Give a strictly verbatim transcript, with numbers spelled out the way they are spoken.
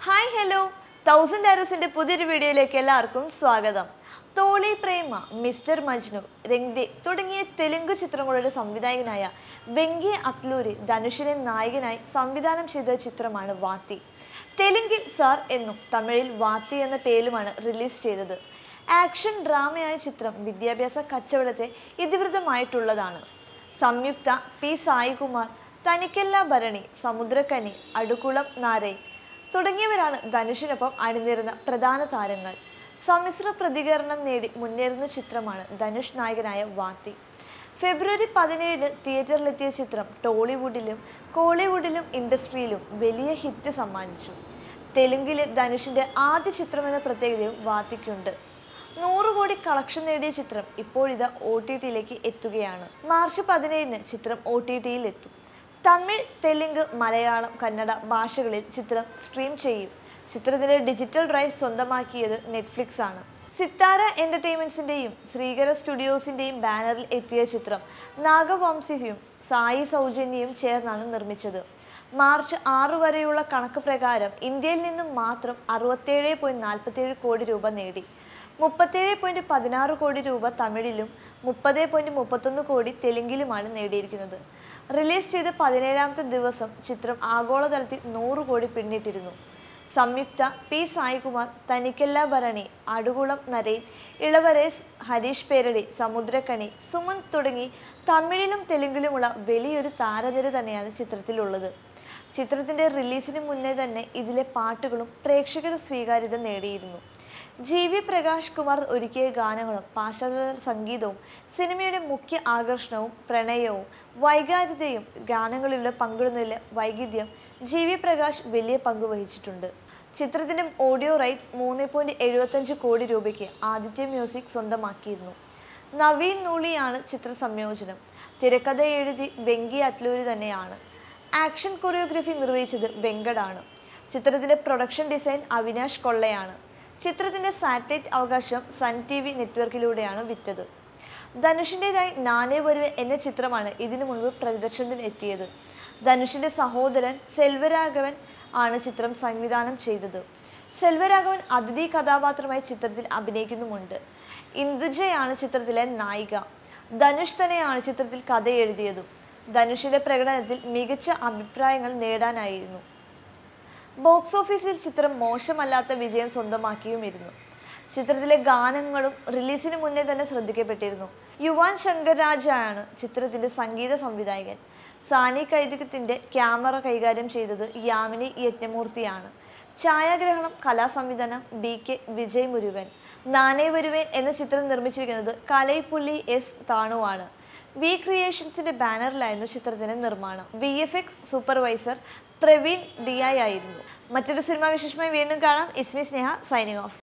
Hi hello thousand ആരോസിന്റെ പുതിയൊരു വീഡിയോയിലേക്ക് എല്ലാവർക്കും സ്വാഗതം. തോളി പ്രേമ, മിസ്റ്റർ മജ്നു, രംഗ്ദേ തുടങ്ങിയ തെലുങ്ക് ചിത്രങ്ങളുടെ സംവിധായകനായ വെങ്കി അത്ലൂരി ധനുഷിനെ നായകനായി സംവിധാനം ചെയ്ത ചിത്രമാണ് വാത്തി. തെലുങ്കിൽ സാർ എന്നും തമിഴിൽ വാത്തി എന്ന പേരിലുമാണ് റിലീസ് ചെയ്തത്. ആക്ഷൻ ഡ്രാമയായ ചിത്രം വിദ്യാഭ്യാസ കച്ചവടത്തെ ഇതിവൃത്തമായിട്ടുള്ളതാണ്. സംയുക്ത, പി സായികുമാർ, തനിക്കെല്ല ഭരണി, സമുദ്രകനി, അടുക്കുളം നാരൈ തുടങ്ങിയവരാണ് ധനുഷിനൊപ്പം അണിനിരുന്ന പ്രധാന താരങ്ങൾ. സമ്മിശ്ര പ്രതികരണം നേടി മുന്നേറുന്ന ചിത്രമാണ് ധനുഷ് നായകനായ വാത്തി. ഫെബ്രുവരി പതിനേഴിന് തിയേറ്ററിലെത്തിയ ചിത്രം ടോളിവുഡിലും കോളിവുഡിലും ഇൻഡസ്ട്രിയിലും വലിയ ഹിറ്റ് സമ്മാനിച്ചു. തെലുങ്കിലെ ധനുഷിന്റെ ആദ്യ ചിത്രമെന്ന പ്രത്യേകതയും വാത്തിക്കുണ്ട്. നൂറ് കോടി കളക്ഷൻ നേടിയ ചിത്രം ഇപ്പോഴിതാ ഒ ടി ടിയിലേക്ക് എത്തുകയാണ്. മാർച്ച് പതിനേഴിന് ചിത്രം ഒ ടി ടിയിൽ എത്തും. തമിഴ്, തെലുങ്ക്, മലയാളം, കന്നഡ ഭാഷകളിൽ ചിത്രം സ്ട്രീം ചെയ്യും. ചിത്രത്തിന്റെ ഡിജിറ്റൽ റൈറ്റ്സ് സ്വന്തമാക്കിയത് നെറ്റ്ഫ്ലിക്സ് ആണ്. സിത്താര എന്റർടൈൻമെന്റ്സിന്റെയും ശ്രീകര സ്റ്റുഡിയോസിന്റെയും ബാനറിൽ എത്തിയ ചിത്രം നാഗവംശിയും സായി സൗജന്യയും ചേർന്നാണ് നിർമ്മിച്ചത്. മാർച്ച് ആറ് വരെയുള്ള കണക്ക് പ്രകാരം ഇന്ത്യയിൽ നിന്നും മാത്രം അറുപത്തേഴ് പോയിന്റ് നാൽപ്പത്തേഴ് കോടി രൂപ നേടി. മുപ്പത്തേഴ് പോയിന്റ് പതിനാറ് കോടി രൂപ തമിഴിലും മുപ്പത് പോയിന്റ് മുപ്പത്തൊന്ന് കോടി തെലുങ്കിലുമാണ് നേടിയിരിക്കുന്നത്. റിലീസ് ചെയ്ത പതിനേഴാമത്തെ ദിവസം ചിത്രം ആഗോളതലത്തിൽ നൂറ് കോടി പിന്നിട്ടിരുന്നു. സംയുക്ത, പി സായികുമാർ, തനിക്കെല്ല ഭരണി, അടുകുളം നരൈൻ, ഇളവരേസ്, ഹരീഷ് പേരടി, സമുദ്രകനി, സുമൻ തുടങ്ങി തമിഴിലും തെലുങ്കിലുമുള്ള വലിയൊരു താരനിര തന്നെയാണ് ചിത്രത്തിലുള്ളത്. ചിത്രത്തിന്റെ റിലീസിന് മുന്നേ തന്നെ ഇതിലെ പാട്ടുകളും പ്രേക്ഷകർ സ്വീകാര്യത നേടിയിരുന്നു. ജി വി പ്രകാശ് കുമാർ ഒരുക്കിയ ഗാനങ്ങളും പാശ്ചാത്യ സംഗീതവും സിനിമയുടെ മുഖ്യ ആകർഷണവും പ്രണയവും വൈകാരികതയും ഗാനങ്ങളിലൂടെ പങ്കിടുന്നതിലെ വൈവിധ്യം ജി വി പ്രകാശ് വലിയ പങ്ക് വഹിച്ചിട്ടുണ്ട്. ചിത്രത്തിന്റെ ഓഡിയോ റൈറ്റ്സ് മൂന്ന് പോയിന്റ് എഴുപത്തഞ്ച് കോടി രൂപയ്ക്ക് ആദിത്യ മ്യൂസിക് സ്വന്തമാക്കിയിരുന്നു. നവീൻ നൂളിയാണ് ചിത്ര സംയോജനം. തിരക്കഥ എഴുതി വെങ്കി അത്ലൂരി തന്നെയാണ്. ആക്ഷൻ കൊറിയോഗ്രഫി നിർവഹിച്ചത് വെങ്കടാണ്. ചിത്രത്തിന്റെ പ്രൊഡക്ഷൻ ഡിസൈൻ അവിനാഷ് കൊള്ളയാണ്. ചിത്രത്തിന്റെ സാറ്റലൈറ്റ് അവകാശം സൺ ടി വി നെറ്റ്വർക്കിലൂടെയാണ് വിറ്റത്. ധനുഷിൻ്റെതായി നാനേ വരുവേ എന്ന ചിത്രമാണ് ഇതിനു മുൻപ് പ്രദർശനത്തിന് എത്തിയത്. ധനുഷിന്റെ സഹോദരൻ സെൽവരാഘവൻ ആണ് ചിത്രം സംവിധാനം ചെയ്തത്. സെൽവരാഘവൻ അതിഥി കഥാപാത്രമായി ചിത്രത്തിൽ അഭിനയിക്കുന്നുമുണ്ട്. ഇന്ദുജയാണ് ചിത്രത്തിലെ നായിക. ധനുഷ് തന്നെയാണ് ചിത്രത്തിൽ കഥ എഴുതിയതും. ധനുഷിന്റെ പ്രകടനത്തിൽ മികച്ച അഭിപ്രായങ്ങൾ നേടാനായിരുന്നു. ബോക്സ് ഓഫീസിൽ ചിത്രം മോശമല്ലാത്ത വിജയം സ്വന്തമാക്കിയുമിരുന്നു. ചിത്രത്തിലെ ഗാനങ്ങളും റിലീസിന് മുന്നേ തന്നെ ശ്രദ്ധിക്കപ്പെട്ടിരുന്നു. യുവാൻ ശങ്കർ രാജയാണ് ചിത്രത്തിന്റെ സംഗീത സംവിധായകൻ. സാനി കൈദികത്തിന്റെ ക്യാമറ കൈകാര്യം ചെയ്തത് യാമിനി യജ്ഞമൂർത്തിയാണ്. ഛായാഗ്രഹണം, കലാസംവിധാനം ബി കെ വിജയ് മുരുകൻ. നാനേ വരുവേൻ എന്ന ചിത്രം നിർമ്മിച്ചിരിക്കുന്നത് കലൈപ്പുള്ളി എസ് താണുവാണ്. വി ക്രിയേഷൻസിന്റെ ബാനറിലായിരുന്നു ചിത്രത്തിന്റെ നിർമ്മാണം. V F X supervisor Praveen D I ആയിരുന്നു. മറ്റൊരു സിനിമാ വിശേഷമായി വീണ്ടും കാണാം. ഇസ്മി സ്നേഹ സൈനിങ് ഓഫ്.